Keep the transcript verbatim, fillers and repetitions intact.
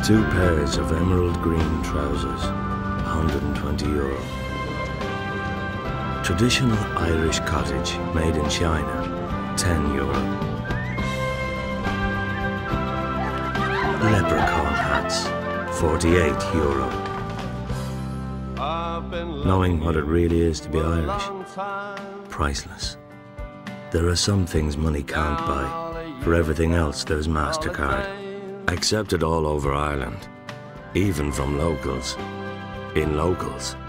Two pairs of emerald green trousers, one hundred and twenty euro. Traditional Irish cottage made in China, ten euro. Leprechaun hats, forty-eight euro. Knowing what it really is to be Irish, priceless. There are some things money can't buy. For everything else, there's MasterCard. Accepted all over Ireland, even from locals, in locals.